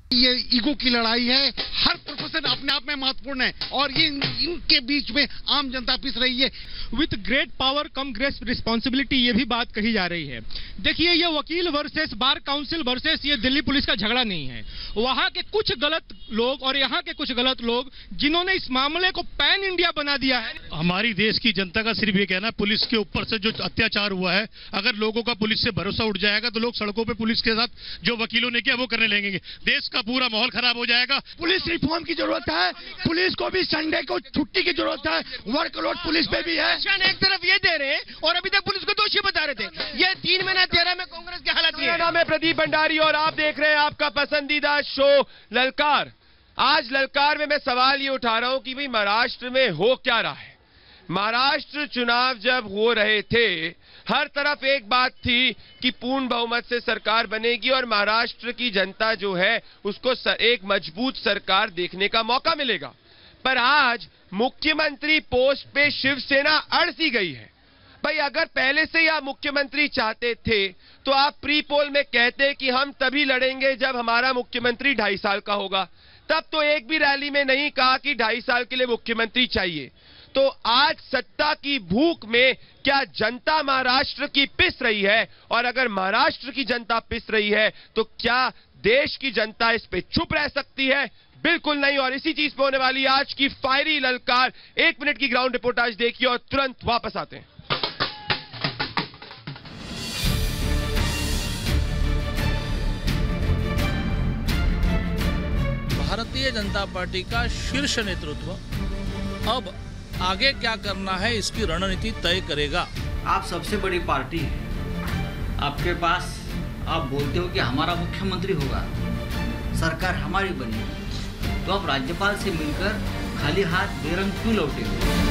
ये ईगो की लड़ाई है। हर प्रोफेशन अपने आप में महत्वपूर्ण है और ये इनके बीच में आम जनता पिस रही है। With great power come great responsibility, ये भी बात कही जा रही है। देखिए, ये वकील वर्सेस बार काउंसिल वर्सेस ये दिल्ली पुलिस का झगड़ा नहीं है। वहां के कुछ गलत लोग और यहाँ के कुछ गलत लोग जिन्होंने इस मामले को पैन इंडिया बना दिया है। हमारी देश की जनता का सिर्फ ये कहना है, पुलिस के ऊपर से जो अत्याचार हुआ है, अगर लोगों का पुलिस से भरोसा उठ जाएगा तो लोग सड़कों पे पुलिस के साथ जो वकीलों ने किया वो करने लगेंगे। देश का पूरा माहौल खराब हो जाएगा। पुलिस रिफॉर्म की जरूरत है। पुलिस को भी संडे को छुट्टी की जरूरत है। वर्कलोड पुलिस पे भी है। एक तरफ ये दे रहे और अभी तक पुलिस को दोषी बता रहे थे। ये 3 महीना 13 में कांग्रेस की हालत। मेरा नाम है प्रदीप भंडारी और आप देख रहे हैं आपका पसंदीदा शो ललकार। आज ललकार में मैं सवाल ये उठा रहा हूं कि भाई महाराष्ट्र में हो क्या रहा है। महाराष्ट्र चुनाव जब हो रहे थे, हर तरफ एक बात थी कि पूर्ण बहुमत से सरकार बनेगी और महाराष्ट्र की जनता जो है उसको एक मजबूत सरकार देखने का मौका मिलेगा। पर आज मुख्यमंत्री पोस्ट पे शिवसेना अड़ सी गई है। भाई, अगर पहले से ही आप मुख्यमंत्री चाहते थे तो आप प्री पोल में कहते कि हम तभी लड़ेंगे जब हमारा मुख्यमंत्री 2.5 साल का होगा। तब तो एक भी रैली में नहीं कहा कि 2.5 साल के लिए मुख्यमंत्री चाहिए। तो आज सत्ता की भूख में क्या जनता महाराष्ट्र की पिस रही है? और अगर महाराष्ट्र की जनता पिस रही है तो क्या देश की जनता इस पे चुप रह सकती है? बिल्कुल नहीं। और इसी चीज पे होने वाली आज की फायरी ललकार। 1 मिनट की ग्राउंड रिपोर्टाज देखिए और तुरंत वापस आते हैं। भारतीय जनता पार्टी का शीर्ष नेतृत्व अब आगे क्या करना है इसकी रणनीति तय करेगा। आप सबसे बड़ी पार्टी है, आपके पास आप बोलते हो कि हमारा मुख्यमंत्री होगा, सरकार हमारी बनेगी, तो आप राज्यपाल से मिलकर खाली हाथ बेरंग क्यों लौटे हो?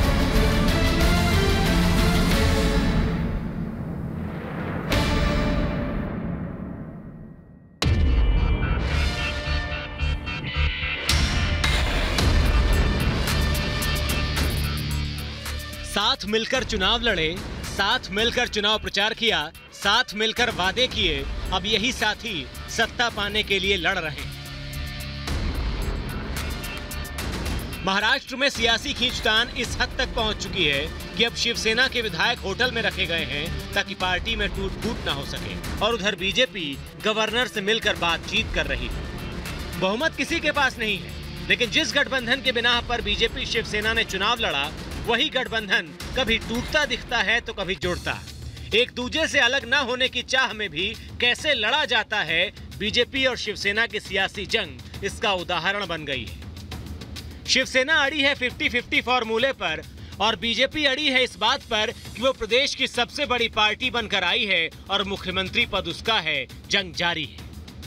साथ मिलकर चुनाव लड़े, साथ मिलकर चुनाव प्रचार किया, साथ मिलकर वादे किए, अब यही साथी सत्ता पाने के लिए लड़ रहे हैं। महाराष्ट्र में सियासी खींचतान इस हद तक पहुंच चुकी है कि अब शिवसेना के विधायक होटल में रखे गए हैं ताकि पार्टी में टूट फूट ना हो सके, और उधर बीजेपी गवर्नर से मिलकर बातचीत कर रही है। बहुमत किसी के पास नहीं है, लेकिन जिस गठबंधन के बिना पर बीजेपी शिवसेना ने चुनाव लड़ा, वही गठबंधन कभी टूटता दिखता है तो कभी जुड़ता। एक दूसरे से अलग न होने की चाह में भी कैसे लड़ा जाता है बीजेपी और शिवसेना की सियासी जंग, इसका उदाहरण बन गई है। शिवसेना अड़ी है 50-50 फॉर्मूले पर और बीजेपी अड़ी है इस बात पर कि वो प्रदेश की सबसे बड़ी पार्टी बनकर आई है और मुख्यमंत्री पद उसका है। जंग जारी है।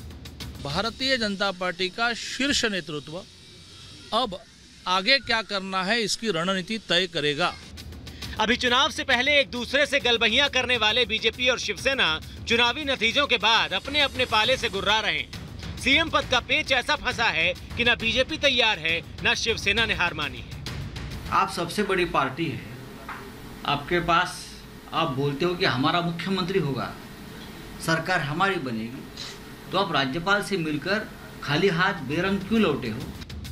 भारतीय जनता पार्टी का शीर्ष नेतृत्व अब आगे क्या करना है इसकी रणनीति तय करेगा। अभी चुनाव से पहले एक दूसरे से गलबहियां करने वाले बीजेपी और शिवसेना चुनावी नतीजों के बाद अपने अपने पाले से गुर्रा रहे हैं। सीएम पद का पेच ऐसा फंसा है कि न बीजेपी तैयार है, न शिवसेना ने हार मानी है। आप सबसे बड़ी पार्टी है, आपके पास आप बोलते हो कि हमारा मुख्यमंत्री होगा, सरकार हमारी बनेगी, तो आप राज्यपाल से मिलकर खाली हाथ बेरंग क्यों लौटे हो?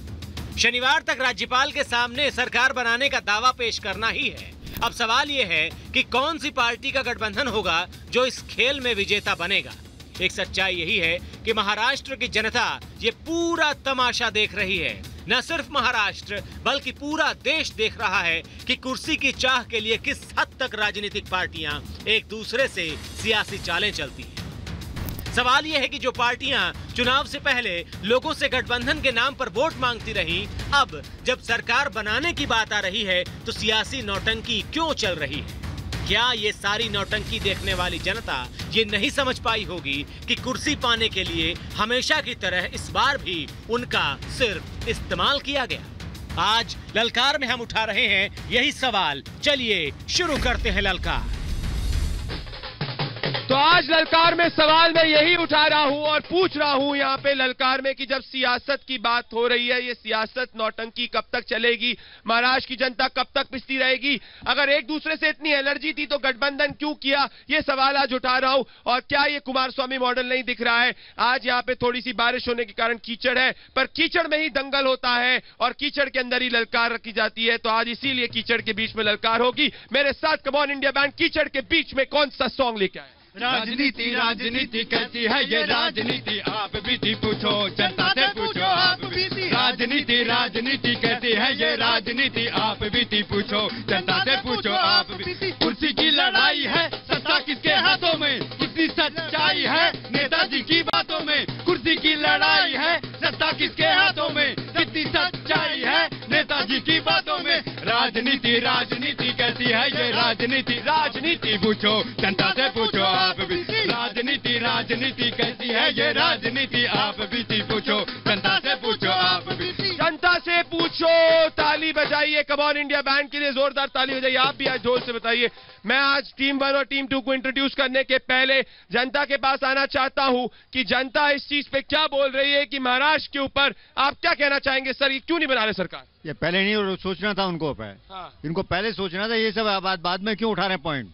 शनिवार तक राज्यपाल के सामने सरकार बनाने का दावा पेश करना ही है। अब सवाल ये है कि कौन सी पार्टी का गठबंधन होगा जो इस खेल में विजेता बनेगा। एक सच्चाई यही है कि महाराष्ट्र की जनता ये पूरा तमाशा देख रही है। न सिर्फ महाराष्ट्र बल्कि पूरा देश देख रहा है कि कुर्सी की चाह के लिए किस हद तक राजनीतिक पार्टियां एक दूसरे से सियासी चालें चलती हैं। सवाल यह है कि जो पार्टियां चुनाव से पहले लोगों से गठबंधन के नाम पर वोट मांगती रही, अब जब सरकार बनाने की बात आ रही है तो सियासी नौटंकी क्यों चल रही है? क्या ये सारी नौटंकी देखने वाली जनता ये नहीं समझ पाई होगी कि कुर्सी पाने के लिए हमेशा की तरह इस बार भी उनका सिर्फ इस्तेमाल किया गया? आज ललकार में हम उठा रहे हैं यही सवाल। चलिए शुरू करते हैं ललकार। तो आज ललकार में सवाल मैं यही उठा रहा हूं और पूछ रहा हूं यहां पे ललकार में कि जब सियासत की बात हो रही है, ये सियासत नौटंकी कब तक चलेगी? महाराष्ट्र की जनता कब तक पिसती रहेगी? अगर एक दूसरे से इतनी एलर्जी थी तो गठबंधन क्यों किया? ये सवाल आज उठा रहा हूं। और क्या ये कुमारस्वामी मॉडल नहीं दिख रहा है? आज यहां पे थोड़ी सी बारिश होने के कारण कीचड़ है, पर कीचड़ में ही दंगल होता है और कीचड़ के अंदर ही ललकार रखी जाती है। तो आज इसीलिए कीचड़ के बीच में ललकार होगी। मेरे साथ कम ऑन इंडिया बैंड कीचड़ के बीच में कौन सा सॉन्ग लेके आए? राजनीति राजनीति कैसी है ये राजनीति, आप बीती पूछो जनता से पूछो आप बीती। राजनीति राजनीति कैसी है ये राजनीति, आप बीती पूछो जनता से पूछो आप बीती। कुर्सी की लड़ाई है, सत्ता किसके हाथों में, कितनी सच्चाई है नेताजी की बातों में। कुर्सी की लड़ाई है, सत्ता किसके हाथों में, कितनी सच्चाई है नेताजी की बातों में। राजनीति राजनीति कैसी है ये राजनीति, राजनीति पूछो जनता से पूछो आप भी। राजनीति राजनीति कैसी है ये राजनीति, आप बीती पूछो जनता से पूछो आप भी। जनता से पूछो। ताली बजाइए कम ऑन इंडिया बैंड के लिए, जोरदार ताली बजाइए। आप भी आज ढोल से बताइए। मैं आज टीम 1 और टीम 2 को इंट्रोड्यूस करने के पहले जनता के पास आना चाहता हूं कि जनता इस चीज पे क्या बोल रही है कि महाराष्ट्र के ऊपर आप क्या कहना चाहेंगे? सर, ये क्यों नहीं बना रहे सरकार? ये पहले नहीं सोचना था उनको, इनको पहले सोचना था। ये सब बाद में क्यों उठा रहे पॉइंट?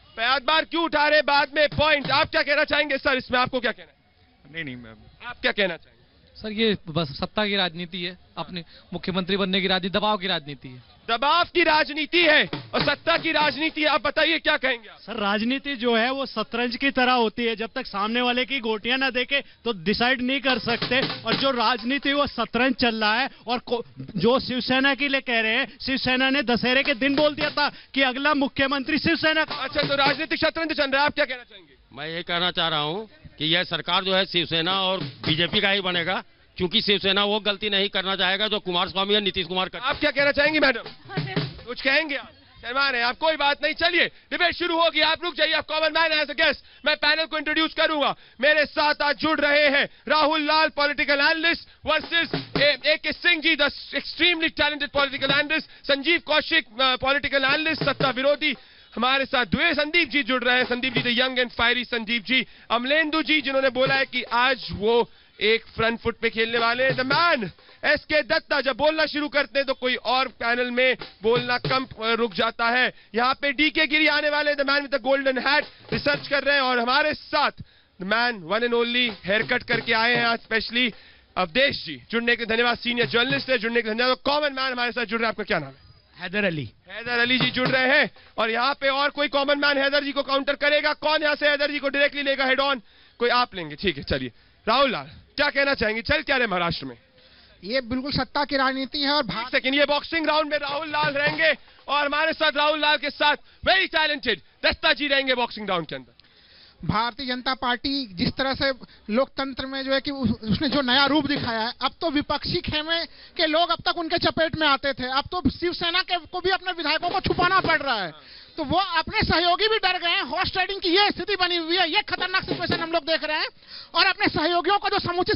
बार क्यों उठा रहे बाद में पॉइंट? आप क्या कहना चाहेंगे सर इसमें? आपको क्या कहना है? नहीं आप क्या कहना चाहेंगे? सर, ये बस सत्ता की राजनीति है, अपने मुख्यमंत्री बनने की राजनीति, दबाव की राजनीति है। दबाव की राजनीति है और सत्ता की राजनीति है। आप बताइए क्या कहेंगे? सर, राजनीति जो है वो शतरंज की तरह होती है, जब तक सामने वाले की गोटियां ना देखे तो डिसाइड नहीं कर सकते। और जो राजनीति वो शतरंज चल रहा है। और जो शिवसेना के लिए कह रहे हैं, शिवसेना ने दशहरे के दिन बोल दिया था कि अगला मुख्यमंत्री शिवसेना। अच्छा, तो राजनीतिक शतरंज चल रहा है, आप क्या कहना चाहेंगे? मैं ये कहना चाह रहा हूँ कि यह सरकार जो है शिवसेना और बीजेपी का ही बनेगा, क्योंकि शिवसेना वो गलती नहीं करना चाहेगा जो कुमारस्वामी और नीतीश कुमार कर। आप क्या कहना चाहेंगी मैडम? कुछ कहेंगे आप? शर्मा रहे आप, कोई बात नहीं। चलिए डिबेट शुरू होगी, आप रुक जाइए। आप common man as a guest, मैं पैनल को इंट्रोड्यूस करूंगा। मेरे साथ आज जुड़ रहे हैं Rahul Lal, political analyst, versus AK Singh ji, the extremely talented political analyst, Sanjeev Kaushik, political analyst, सत्ता विरोधी। हमारे साथ द्वे संदीप जी जुड़ रहे हैं। Sandeep ji the young and fiery Sandeep ji. Amalendu ji, जिन्होंने बोला है कि आज वो एक फ्रंट फुट पे खेलने वाले हैं। द मैन SK दत्ता, जब बोलना शुरू करते हैं तो कोई और पैनल में बोलना कम रुक जाता है। यहाँ पे DK गिरी आने वाले, the man with the golden hat, research कर रहे हैं। और हमारे साथ the man one and only, haircut करके आए हैं आज स्पेशली, अवधेश जी। जुड़ने के धन्यवाद, सीनियर जर्नलिस्ट है, जुड़ने के धन्यवाद। कॉमन मैन हमारे साथ जुड़ रहे हैं, आपका क्या नाम है? हैदर अली। हैदर अली जी जुड़ रहे हैं। और यहाँ पे और कोई कॉमन मैन हैदर जी को काउंटर करेगा? कौन यहाँ से हैदर जी को डायरेक्टली लेगा हेड ऑन? कोई आप लेंगे? ठीक है, चलिए। राहुल लाल, क्या कहना चाहेंगे? चल क्या रहे महाराष्ट्र में? ये बिल्कुल सत्ता की राजनीति है। और सेकंड, ये बॉक्सिंग राउंड में राहुल लाल रहेंगे और हमारे साथ राहुल लाल के साथ वेरी टैलेंटेड दत्ता जी रहेंगे बॉक्सिंग राउंड के अंदर। भारतीय जनता पार्टी जिस तरह से लोकतंत्र में जो है कि उसने जो नया रूप दिखाया है, अब तो विपक्षी खेमे के लोग अब तक उनके चपेट में आते थे, अब तो शिवसेना के को भी अपने विधायकों को छुपाना पड़ रहा है। तो वो अपने सहयोगी भी डर गए हैं। हॉर्स ट्रेडिंग की ये स्थिति बनी हुई है, ये खतरनाक सिचुएशन हम लोग देख रहे हैं। और अपने सहयोगियों को जो समुचित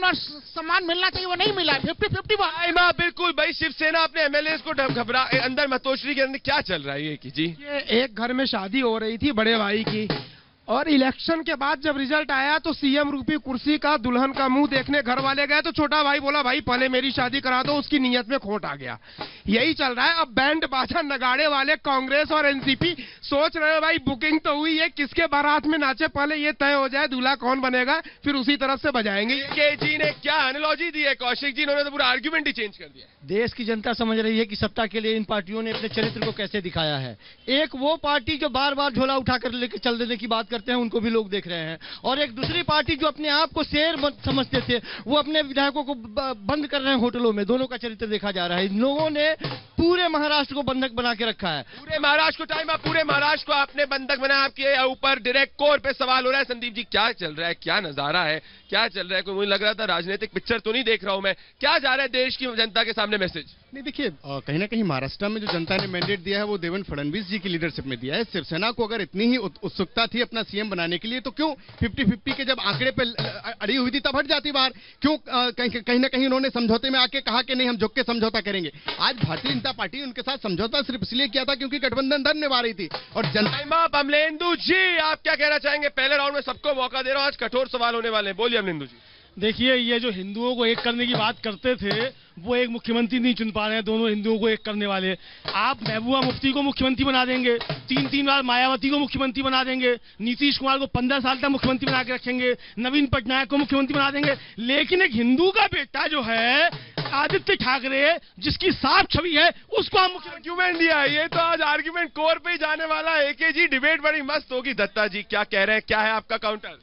सम्मान मिलना चाहिए वो नहीं मिला है। 50-50 बिल्कुल भाई, शिवसेना अपने MLAs को घबरा अंदर मतोश्री के अंदर क्या चल रहा है ये जी? ये एक घर में शादी हो रही थी बड़े भाई की, और इलेक्शन के बाद जब रिजल्ट आया तो CM रूपी कुर्सी का दुल्हन का मुंह देखने घर वाले गए तो छोटा भाई बोला भाई पहले मेरी शादी करा दो, उसकी नीयत में खोट आ गया। यही चल रहा है। अब बैंड बाजा नगाड़े वाले कांग्रेस और NCP सोच रहे हैं भाई बुकिंग तो हुई है, किसके बारात में नाचे पहले ये तय हो जाए दूल्हा कौन बनेगा, फिर उसी तरफ से बजाएंगे। के जी ने क्या एनालॉजी दी है कौशिक जी, इन्होंने तो पूरा आर्ग्यूमेंट ही चेंज कर दिया। देश की जनता समझ रही है कि सत्ता के लिए इन पार्टियों ने अपने चरित्र को कैसे दिखाया है। एक वो पार्टी जो बार बार झोला उठाकर लेकर चल देने की बात करते हैं, उनको भी लोग देख रहे हैं। और एक दूसरी पार्टी जो अपने आप को शेर समझते थे, वो अपने विधायकों को बंद कर रहे हैं होटलों में। दोनों का चरित्र देखा जा रहा है। इन लोगों ने पूरे महाराष्ट्र को बंधक बना के रखा है। पूरे महाराष्ट्र को टाइम, पूरे महाराष्ट्र को आपने बंधक बनाया। आपके ऊपर डायरेक्ट कोर पे सवाल हो रहा है। संदीप जी, क्या चल रहा है, क्या नजारा है, क्या चल रहा है? कोई मुझे लग रहा था राजनीतिक पिक्चर तो नहीं देख रहा हूं मैं। क्या जा रहा है देश की जनता के सामने मैसेज? नहीं देखिए, कहीं ना कहीं महाराष्ट्र में जो जनता ने मैंडेट दिया है वो देवेंद्र फडणवीस जी की लीडरशिप में दिया है। शिवसेना को अगर इतनी ही उत्सुकता थी अपना सीएम बनाने के लिए तो क्यों 50-50 के जब आंकड़े पे अड़ी हुई थी तब हट जाती बाहर? क्यों कहीं ना कहीं उन्होंने समझौते में आके कहा कि नहीं हम झुक के समझौता करेंगे? आज भारतीय जनता पार्टी उनके साथ समझौता सिर्फ इसलिए किया था क्योंकि गठबंधन धन निभा रही थी। और जनता अमलेंदु जी, आप क्या कहना चाहेंगे? पहले राउंड में सबको मौका दे रहा हूं, आज कठोर सवाल होने वाले हैं। बोलिए अमलेंदु जी। देखिए, ये जो हिंदुओं को एक करने की बात करते थे वो एक मुख्यमंत्री नहीं चुन पा रहे हैं, दोनों हिंदुओं को एक करने वाले। आप महबूबा मुफ्ती को मुख्यमंत्री बना देंगे, 3 बार मायावती को मुख्यमंत्री बना देंगे, नीतीश कुमार को 15 साल तक मुख्यमंत्री बना के रखेंगे, नवीन पटनायक को मुख्यमंत्री बना देंगे। लेकिन एक हिंदू का बेटा जो है आदित्य ठाकरे, जिसकी साफ छवि है, उसको हम आर्ग्यूमेंट दिया है। ये तो आज आर्ग्यूमेंट कोर पे ही जाने वाला है। एके जी, डिबेट बड़ी मस्त होगी। दत्ता जी क्या कह रहे हैं, क्या है आपका काउंटर?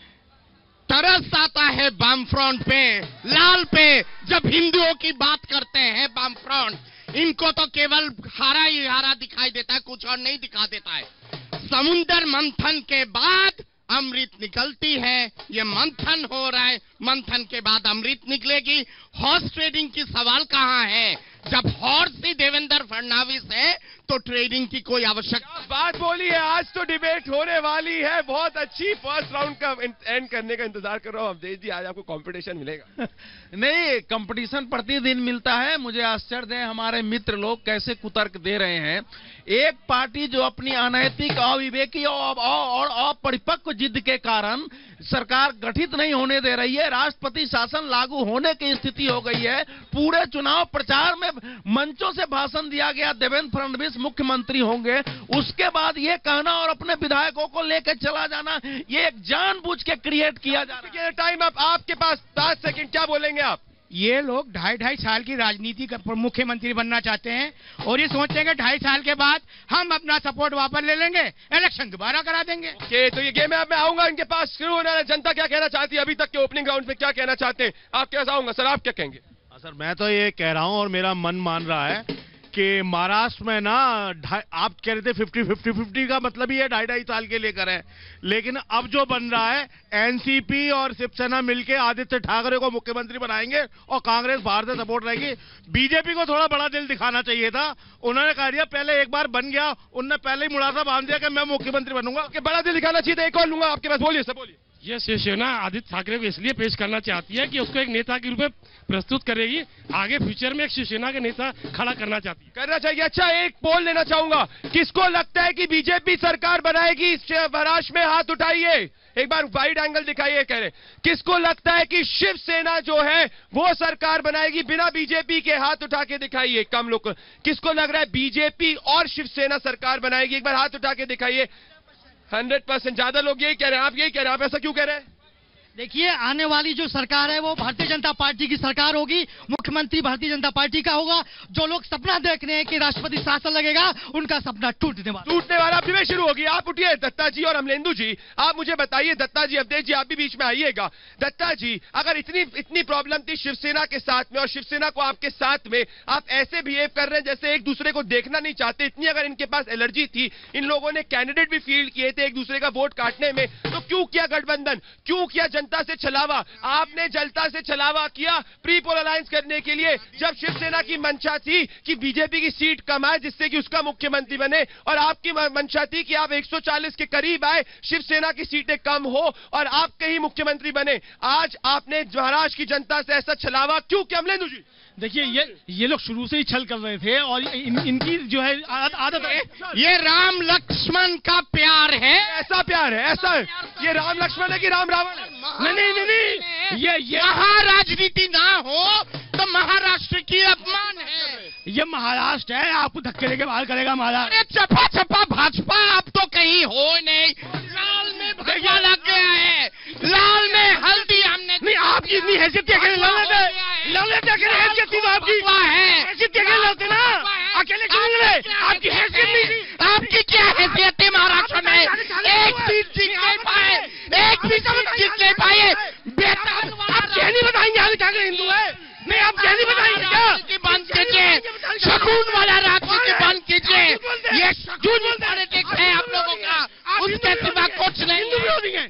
तरस आता है वाम फ्रंट पे, लाल पे, जब हिंदुओं की बात करते हैं वाम फ्रंट। इनको तो केवल हारा ही हारा दिखाई देता है, कुछ और नहीं दिखा देता है। समुद्र मंथन के बाद अमृत निकलती है, ये मंथन हो रहा है, मंथन के बाद अमृत निकलेगी। हॉर्स ट्रेडिंग की सवाल कहां है? जब हॉर्स ही देवेंद्र फडणवीस है तो ट्रेडिंग की कोई आवश्यकता बात बोली है। आज तो डिबेट होने वाली है, बहुत अच्छी। फर्स्ट राउंड का एंड करने का इंतजार कर रहा हूं। अवधेश जी, आज आपको कंपटीशन मिलेगा। नहीं, कंपटीशन प्रतिदिन मिलता है। मुझे आश्चर्य है हमारे मित्र लोग कैसे कुतर्क दे रहे हैं। एक पार्टी जो अपनी अनैतिक, अविवेकी और अपरिपक्व जिद के कारण सरकार गठित नहीं होने दे रही है, राष्ट्रपति शासन लागू होने की स्थिति हो गई है। पूरे चुनाव प्रचार में मंचों से भाषण दिया गया, देवेंद्र फडणवीस मुख्यमंत्री होंगे। उसके बाद ये कहना और अपने विधायकों को लेकर चला जाना, ये एक जानबूझ के क्रिएट किया जा रहा है। टाइम अब आपके पास 5 सेकंड, क्या बोलेंगे आप? ये लोग 2.5 साल की राजनीति का मुख्यमंत्री बनना चाहते हैं और ये सोचते हैं कि 2.5 साल के बाद हम अपना सपोर्ट वापस ले लेंगे, इलेक्शन दोबारा करा देंगे। तो ये गेम में आऊंगा इनके पास, शुरू होने वाला। जनता क्या कहना चाहती है अभी तक के ओपनिंग राउंड में, क्या कहना चाहते हैं? आप क्या आऊंगा सर, आप क्या कहेंगे? सर, मैं तो ये कह रहा हूं और मेरा मन मान रहा है कि महाराष्ट्र में ना आप कह रहे थे 50-50 का मतलब ही है 2.5 साल के लेकर है, लेकिन अब जो बन रहा है एनसीपी और शिवसेना मिलके आदित्य ठाकरे को मुख्यमंत्री बनाएंगे और कांग्रेस बाहर से सपोर्ट रहेगी। बीजेपी को थोड़ा बड़ा दिल दिखाना चाहिए था। उन्होंने कह दिया पहले एक बार बन गया, उनने पहले ही मुड़ासा बांध दिया कि मैं मुख्यमंत्री बनूंगा। बड़ा दिल दिखाना चाहिए था। एक और लूंगा आपके पास, बोलिए सर, बोलिए। ये शिवसेना आदित्य ठाकरे को इसलिए पेश करना चाहती है कि उसको एक नेता के रूप में प्रस्तुत करेगी, आगे फ्यूचर में एक शिवसेना के नेता खड़ा करना चाहती है। करना चाहिए। अच्छा, एक पोल लेना चाहूंगा, किसको लगता है कि बीजेपी सरकार बनाएगी महाराष्ट्र में? हाथ उठाइए, एक बार वाइड एंगल दिखाइए। कह रहे किसको लगता है कि शिवसेना जो है वो सरकार बनाएगी बिना बीजेपी के? हाथ उठा के दिखाइए। कम लोग किसको लग रहा है बीजेपी और शिवसेना सरकार बनाएगी? एक बार हाथ उठा के दिखाइए। 100%। ज्यादा लोग यही कह रहे हैं। आप यही कह रहे हैं, आप ऐसा क्यों कह रहे हैं? देखिए, आने वाली जो सरकार है वो भारतीय जनता पार्टी की सरकार होगी, मुख्यमंत्री भारतीय जनता पार्टी का होगा। जो लोग सपना देख रहे हैं कि राष्ट्रपति शासन लगेगा, उनका सपना टूटने वाला डिबेट शुरू होगी। आप उठिए, दत्ता जी और अमलेंदु जी, आप मुझे बताइए। दत्ता जी, अवधेश जी, आप भी बीच में आइएगा। दत्ता जी, अगर इतनी प्रॉब्लम थी शिवसेना के साथ में और शिवसेना को आपके साथ में आप ऐसे बिहेव कर रहे हैं जैसे एक दूसरे को देखना नहीं चाहते, इतनी अगर इनके पास एलर्जी थी, इन लोगों ने कैंडिडेट भी फील्ड किए थे एक दूसरे का वोट काटने में, तो क्यों किया गठबंधन? क्यों किया जनता से छलावा? आपने जनता से छलावा किया प्री पोल अलायंस करने के लिए, जब शिवसेना की मंशा थी कि बीजेपी की सीट कम आए जिससे कि उसका मुख्यमंत्री बने, और आपकी मंशा थी कि आप 140 के करीब आए, शिवसेना की सीटें कम हो और आप कहीं मुख्यमंत्री बने। आज आपने महाराष्ट्र की जनता से ऐसा छलावा क्यों किया? अमलेंदु जी, देखिए, ये लोग शुरू से ही छल कर रहे थे और इनकी जो है आदत है। ये राम लक्ष्मण का प्यार है। ऐसा प्यार है? ऐसा है? ये राम लक्ष्मण है कि राम रावण है? नहीं, ये महाराजनीति ना हो तो महाराष्ट्र की अपमान है। ये महाराष्ट्र है, आपको धक्के लेके बाहर करेगा महाराष्ट्र। अरे चपा भाजपा आप तो कहीं हो नहीं। लाल में भगवा लग गया है, लाल में हल्दी हमने नहीं। आपकी इतनी हैसियत क्या करे? लड़ते हैसियत थी तो आपकी हैसियत क्या करे? लड़ते ना, अकेले क्यों लड़े? आपकी हैसियत नहीं थी। आपकी क्या हैसियत है महाराष्ट्र में? एक सीट जीत नहीं पाए, एक भी सीट जीत नहीं पाए। आप क्या नहीं बताएंगे आदित्य ठाकरे हिंदू है? नहीं, आप क्या नहीं बताएंगे? क्या बंद कीजिए, सुकून वाला राजनीति बंद कीजिए। ये झूठ पॉलिटिक्स है आप लोगों का, उसके सिवा कुछ नहीं। हिंदू विरोधी है,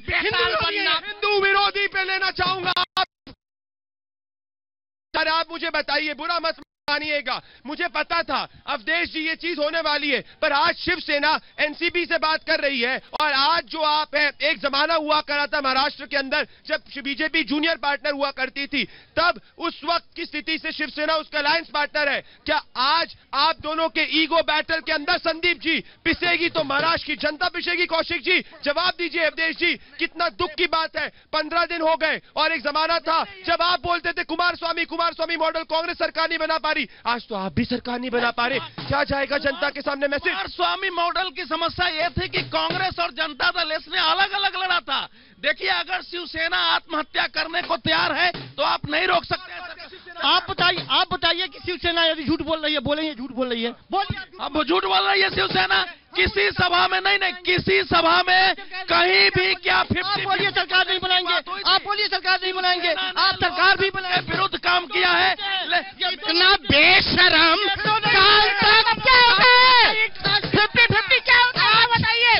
हिंदू विरोधी पे लेना चाहूंगा। सर, आप मुझे बताइए, बुरा मत मानिएगा, मुझे पता था अवधेश जी ये चीज होने वाली है, पर आज शिवसेना एनसीपी से बात कर रही है। और आज जो आप है, एक जमाना हुआ करा था महाराष्ट्र के अंदर जब बीजेपी जूनियर पार्टनर हुआ करती थी, तब उस वक्त की स्थिति से शिवसेना उसका अलायंस पार्टनर है। क्या आज आप दोनों के ईगो बैटल के अंदर संदीप जी पिसेगी तो महाराष्ट्र की जनता पिसेगी? कौशिक जी जवाब दीजिए। अवधेश जी, कितना दुख की बात है, 15 दिन हो गए और एक जमाना था जब आप बोलते थे कुमार स्वामी मॉडल कांग्रेस सरकार नहीं बना पा रही, आज तो आप भी सरकार नहीं बना पा रहे। क्या जाएगा जनता के सामने मैसेज? कुमार स्वामी मॉडल की समस्या ये थी कि कांग्रेस और जनता दल इसने अलग अलग लड़ा था। देखिए, अगर शिवसेना आत्महत्या करने को तैयार है तो आप नहीं रोक सकते। आप बताइए कि शिवसेना यदि झूठ बोल रही है, बोलेंगे झूठ बोल रही है, अब झूठ बोल रही है शिवसेना किसी सभा में? नहीं, किसी सभा में कहीं भी क्या 50 बोलिए सरकार नहीं बनाएंगे, आप बोलिए सरकार नहीं बनाएंगे, आप सरकार भी बनाए विरुद्ध काम किया है। इतना बेशरम काल तक क्या होगा? 50-50 क्या होता है बताइए?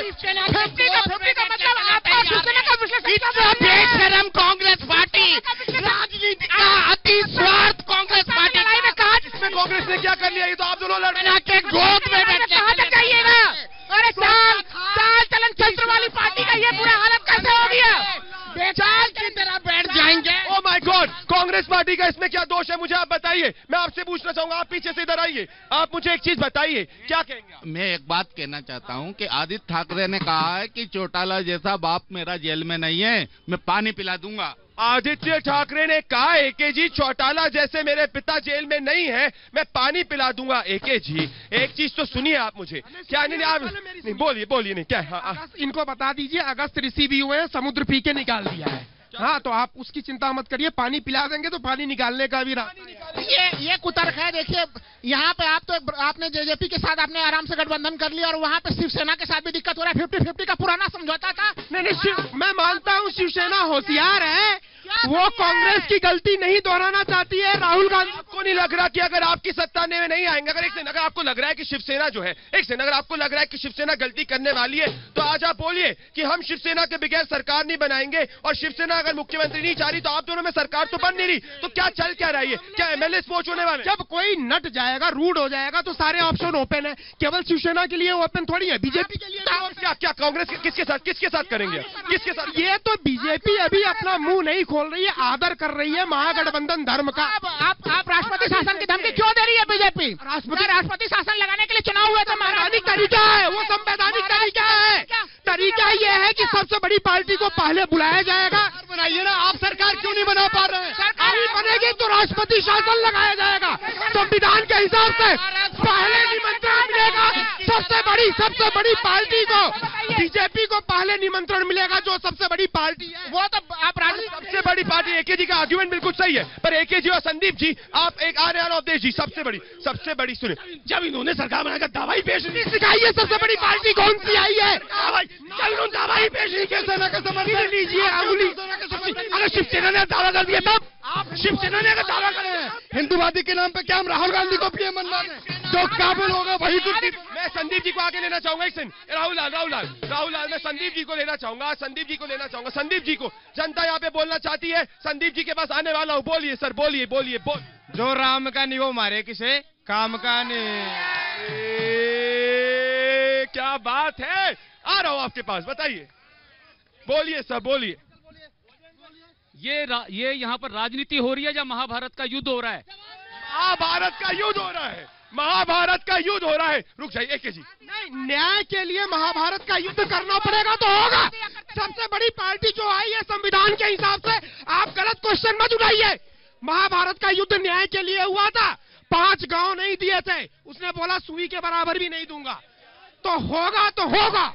50 का मतलब आपका शिवसेना का इतना बेशरम कांग्रेस पार्टी, राजनीति का अति स्वार्थ कांग्रेस पार्टी में कहा, जिसमें कांग्रेस ने क्या कर लिया? ये तो आप दोनों लड़ना के गोद में कहा जाइएगा। अरे चाल चलन चंद्र वाली पार्टी का ये बुरा हालत कैसे हो गया? बेचाल की तरह बैठ जाएंगे। Oh my god, Congress party का इसमें क्या दोष है? मुझे आप बताइए। मैं आपसे पूछना चाहूंगा, आप पीछे से इधर आइए, आप मुझे एक चीज बताइए, क्या कहेंगे? मैं एक बात कहना चाहता हूं कि आदित्य ठाकरे ने कहा है कि चौटाला जैसा बाप मेरा जेल में नहीं है, मैं पानी पिला दूंगा। आदित्य ठाकरे ने कहा एके जी चौटाला जैसे मेरे पिता जेल में नहीं है, मैं पानी पिला दूंगा। एके जी, एक चीज तो सुनिए आप मुझे। क्या नहीं आप नहीं बोलिए नहीं क्या? इनको बता दीजिए अगस्त रिसीव हुए हैं, समुद्र पी के निकाल दिया है। हाँ, तो आप उसकी चिंता मत करिए, पानी पिला देंगे तो पानी निकालने का भी ये कुतर्क है। देखिए, यहाँ पे आपने जेजेपी के साथ आपने आराम से गठबंधन कर लिया और वहाँ पे शिवसेना के साथ भी दिक्कत हो रहा है। 50-50 का पुराना समझौता था। नहीं, मैं मानता हूँ शिवसेना होशियार है, वो कांग्रेस की गलती नहीं दोहराना चाहती है। राहुल गांधी को नहीं लग रहा कि अगर आपकी सत्ता में नहीं आएंगे, अगर आपको लग रहा है कि शिवसेना जो है, अगर आपको लग रहा है कि शिवसेना गलती करने वाली है, तो आज आप बोलिए कि हम शिवसेना के बगैर सरकार नहीं बनाएंगे। और शिवसेना अगर मुख्यमंत्री नहीं चाह रही तो आप दोनों में सरकार तो बन नहीं रही, तो क्या चल क्या रही है? क्या एमएलए स्पोर्ट होने वाले? जब कोई नट जाएगा, रूड हो जाएगा, तो सारे ऑप्शन ओपन है। केवल शिवसेना के लिए ओपन थोड़ी है, बीजेपी के लिए। क्या कांग्रेस किसके साथ करेंगे? किसके साथ? ये तो बीजेपी अभी अपना मुंह नहीं खोल रही है, आदर कर रही है महागठबंधन धर्म का। आप राष्ट्रपति शासन की धमकी क्यों दे रही है बीजेपी? राष्ट्रपति शासन लगाने के लिए चुनाव हुए थे। संवैधानिक तरीका है, वो संवैधानिक तरीका है। तरीका ये है कि सबसे बड़ी पार्टी को पहले बुलाया जाएगा। बनाइए ना, आप सरकार क्यों नहीं बना पा रहे हैं? सरकार बनेगी तो राष्ट्रपति शासन लगाया जाएगा। संविधान के हिसाब से पहले निमंत्रण मिलेगा सबसे बड़ी पार्टी को। बीजेपी को पहले निमंत्रण मिलेगा जो सबसे बड़ी पार्टी है। वो तो आप सबसे बड़ी पार्टी। एके जी का आर्ग्यूमेंट बिल्कुल सही है, पर एके जी और संदीप जी, आप एक आ रहे हैं अवधेश जी, सबसे बड़ी सुने, जब इन्होंने सरकार बनाकर दावा ही पेश नहीं सिखाइए सबसे बड़ी पार्टी कौन सी आई है? जब इन्होंने दावा ही पेश नहीं किया, सेना का समर्थन लीजिए। अगर शिवसेना ने दावा कर दिया तब आप शिवसेना ने अगर दावा करे हैं हिंदूवादी के नाम पे, क्या हम राहुल गांधी को पीएम बनवा दें? जो काबिल होगा वही कुछ। मैं संदीप जी को आगे लेना चाहूंगा। एक सेकंड, राहुल लाल, मैं संदीप जी को लेना चाहूंगा। संदीप जी को जनता यहाँ पे बोलना चाहती है। संदीप जी के पास आने वाला हूँ, बोलिए सर, बोलिए। जो राम का नहीं वो मारे किसे काम का नहीं। क्या बात है, आ रहा हूँ आपके पास, बताइए, बोलिए सर, बोलिए। ये यहाँ पर राजनीति हो रही है या महाभारत का युद्ध हो रहा है? महाभारत का युद्ध हो रहा है, महाभारत का युद्ध हो रहा है। रुक जाइए एके जी, नहीं, न्याय के लिए महाभारत का युद्ध करना पड़ेगा तो होगा। सबसे बड़ी पार्टी जो आई है संविधान के हिसाब से, आप गलत क्वेश्चन मत उठाइए। महाभारत का युद्ध न्याय के लिए हुआ था, 5 गांव नहीं दिए थे, उसने बोला सुई के बराबर भी नहीं दूंगा। तो होगा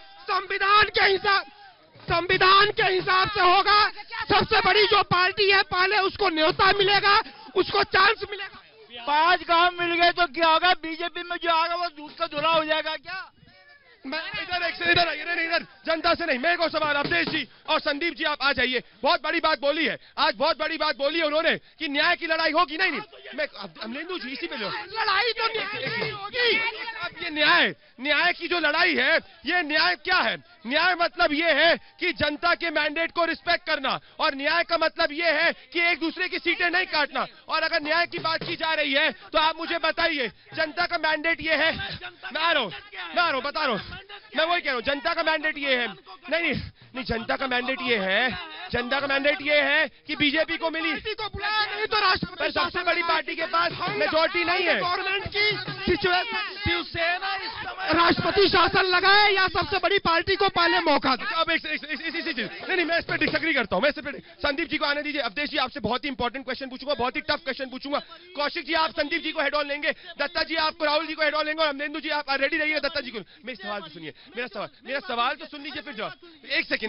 संविधान के हिसाब से होगा। सबसे बड़ी जो पार्टी है, पहले उसको न्योता मिलेगा, उसको चांस मिलेगा। 5 गांव मिल गए तो क्या होगा? बीजेपी में जो आएगा वो दूध का झोला हो जाएगा क्या? इधर आइए, नहीं इधर, जनता से नहीं, मेरे को सवाल। अवधेश जी और संदीप जी आप आ जाइए। बहुत बड़ी बात बोली है आज, बहुत बड़ी बात बोली है उन्होंने कि न्याय की लड़ाई होगी। नहीं मैं अमलेंदु जी इसी पे लड़ाई तो नहीं होगी। अब ये न्याय की जो लड़ाई है, ये न्याय क्या है? न्याय मतलब ये है कि जनता के मैंडेट को रिस्पेक्ट करना, और न्याय का मतलब ये है कि एक दूसरे की सीटें नहीं काटना। और अगर न्याय की बात की जा रही है तो आप मुझे बताइए, जनता का मैंडेट ये है। मैं आ रहा हूं, बता रहा हूं, मैं वही कह रहा हूं, जनता का मैंडेट ये है। नहीं, जनता का मैंडेट ये है, जनता का मैंडेट ये है कि बीजेपी को मिली, नहीं तो राष्ट्रपति सबसे बड़ी पार्टी के पास मेजोरिटी नहीं है। गवर्नमेंट की सिचुएशन, शिवसेना राष्ट्रपति शासन लगाए या सबसे बड़ी पार्टी को पहले मौका दे। अब नहीं, मैं इस पर डिसएग्री करता हूं। मैं इस पर संदीप जी को आने दीजिए। अवधेश जी आपसे बहुत ही इंपॉर्टेंट क्वेश्चन पूछूंगा, बहुत ही टफ क्वेश्चन पूछूंगा। कौशिक जी आप संदीप जी को हेड ऑन लेंगे, दत्ता जी आपको राहुल जी को हेड ऑन लेंगे, और अमलेंदु जी आप रेडी रहिए दत्ता जी को। मेरे सवाल तो सुनिए, मेरा सवाल तो सुन लीजिए, फिर जवाब। एक सेकंड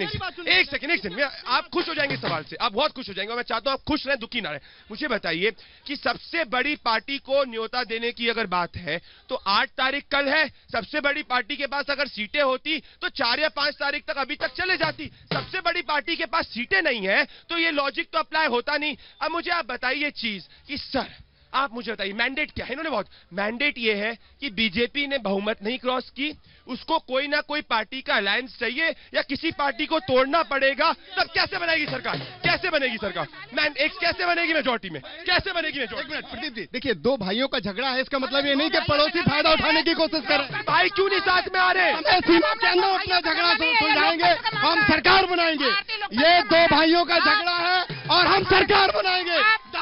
आप खुश हो जाएंगे सवाल से, आप बहुत खुश हो जाएंगे। मैं चाहता हूं आप खुश रहें, दुखी ना रहें। मुझे बताइए कि सबसे बड़ी पार्टी को न्योता देने की अगर बात है तो 8 तारीख कल है। सबसे बड़ी पार्टी के पास अगर सीटें होती तो 4 या 5 तारीख तक अभी तक चले जाती। सबसे बड़ी पार्टी के पास सीटें नहीं है तो ये लॉजिक तो अप्लाई होता नहीं। अब मुझे आप बताइए चीज कि सर आप मुझे बताइए मैंडेट क्या है? इन्होंने बहुत मैंडेट ये है कि बीजेपी ने बहुमत नहीं क्रॉस की, उसको कोई ना कोई पार्टी का अलायंस चाहिए या किसी पार्टी को तोड़ना पड़ेगा, तब कैसे बनेगी सरकार? कैसे बनेगी सरकार? कैसे बनेगी मेजोरिटी में? कैसे बनेगी मेजोरिटी? एक मिनट प्रदीप जी, देखिए 2 भाइयों का झगड़ा है, इसका मतलब ये नहीं कि पड़ोसी फायदा उठाने की कोशिश कर रहे हैं। भाई क्यों नहीं साथ में आ रहे? हमें सीमा के अंदर अपना झगड़ा सुलझाएंगे, हम सरकार बनाएंगे। ये 2 भाइयों का झगड़ा है और हम सरकार बनाएंगे।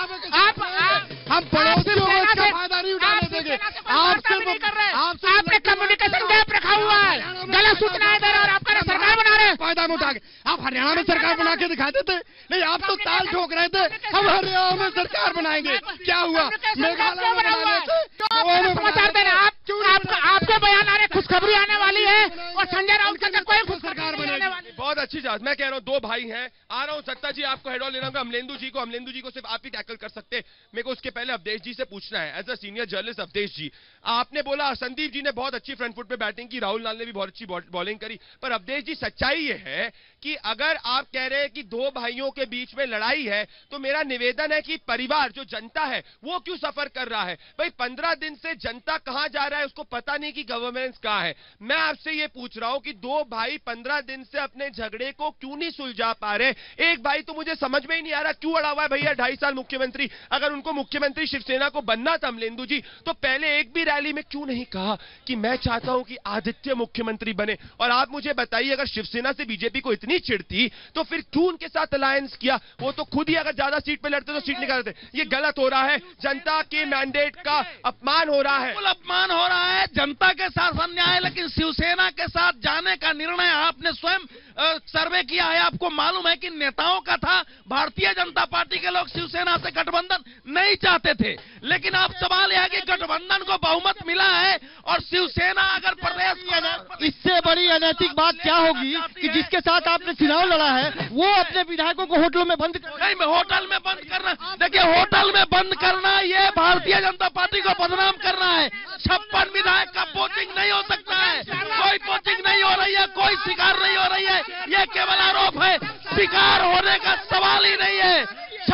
हम पड़ोसियों को इसका फायदा नहीं उठाने देंगे। आपने कम्युनिकेशन गैप रखा हुआ है, गलत सूचनाएं दे रहे और आपका सरकार बना रहे हैं। फायदा में उठा के आप हरियाणा में सरकार बना के दिखाते थे, नहीं आप तो ताल ठोक रहे थे हम हरियाणा में सरकार बनाएंगे। क्या हुआ? मेघालय में समाचार दे रहे आपके बयान आ रहे, खुशखबरी आने वाली है और संजय राउत का कोई खुशखबरी आने वाली। बहुत अच्छी बात। मैं कह रहा हूँ 2 भाई हैं, आ रहा हूँ दत्ता जी आपको हेड ऑन लेना होगा, अमलेंदु जी को सिर्फ आप ही टैकल कर सकते हैं। मेरे को उसके पहले अवधेश जी से पूछना है, as a senior journalist Awadhesh ji, आपने बोला संदीप जी ने बहुत अच्छी फ्रंट फुट पे बैटिंग की, राहुल लाल ने भी बहुत अच्छी बॉलिंग करी, पर अवधेश जी सच्चाई ये है कि अगर आप कह रहे हैं कि 2 भाइयों के बीच में लड़ाई है तो मेरा निवेदन है कि परिवार जो जनता है वो क्यों सफर कर रहा है? भाई 15 दिन से जनता कहां जा रहा है उसको पता नहीं कि गवर्नेंस कहां है। मैं आपसे ये पूछ रहा हूं कि 2 भाई 15 दिन से अपने झगड़े को क्यों नहीं सुलझा पा रहे? एक भाई तो मुझे समझ में ही नहीं आ रहा क्यों अड़ा हुआ है भैया 2.5 साल मुख्यमंत्री। अगर उनको मुख्यमंत्री शिवसेना को बनना था अमलेंदु जी, तो पहले एक भी रैली में क्यों नहीं कहा कि मैं चाहता हूं कि आदित्य मुख्यमंत्री बने? और आप मुझे बताइए अगर शिवसेना से बीजेपी को इतनी चिढ़ती तो फिर क्यों उनके साथ अलायंस किया? वो तो खुद ही अगर ज्यादा सीट पे लड़ते तो सीट निकाल देते। ये गलत हो रहा है, जनता के मैंडेट का अपमान हो रहा है। अपमान हो रहा है, जनता के साथ अन्याय है, लेकिन शिवसेना के साथ जाने का निर्णय आपने स्वयं सर्वे किया है, आपको मालूम है कि नेताओं का था भारतीय जनता पार्टी के लोग शिवसेना से गठबंधन नहीं चाहते थे, लेकिन अब सवाल यह है कि गठबंधन को बहुमत मिला है और शिवसेना अगर प्रदेश, इससे बड़ी अनैतिक बात क्या होगी कि जिसके साथ आपने चुनाव लड़ा है वो अपने विधायकों को होटलों में बंद कर। नहीं, होटल में बंद करना, देखिए होटल में बंद करना ये भारतीय जनता पार्टी को बदनाम करना है। 56 विधायक का पोचिंग नहीं हो सकता है, कोई पोचिंग नहीं हो रही है, कोई शिकार नहीं हो रही है, ये केवल आरोप है, शिकार होने का सवाल ही नहीं है।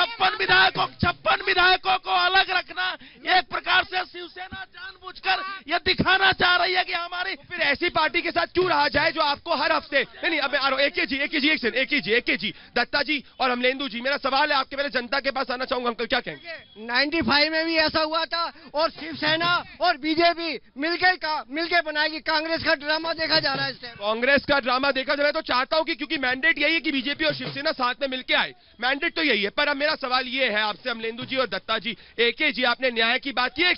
56 विधायकों को अलग रखना एक प्रकार से शिवसेना जानबूझकर यह दिखाना चाह रही है कि हमारी, फिर ऐसी पार्टी के साथ क्यों रहा जाए जो आपको हर हफ्ते नहीं अब एक जी दत्ता जी और अमलेंदु जी, मेरा सवाल है आपके पहले जनता के पास आना चाहूंगा, अंकल क्या कहेंगे? 95 में भी ऐसा हुआ था और शिवसेना और बीजेपी मिलके बनाएगी। कांग्रेस का ड्रामा देखा जा रहा है, कांग्रेस का ड्रामा देखा जा रहा है। तो चाहता हूं कि क्योंकि मैंडेट यही है कि बीजेपी और शिवसेना साथ में मिलकर आए, मैंडेट तो यही है। पर अब मेरा सवाल ये है आपसे अमलेंदु जी और दत्ता जी, एके जी आपने न्याय की बात की, एक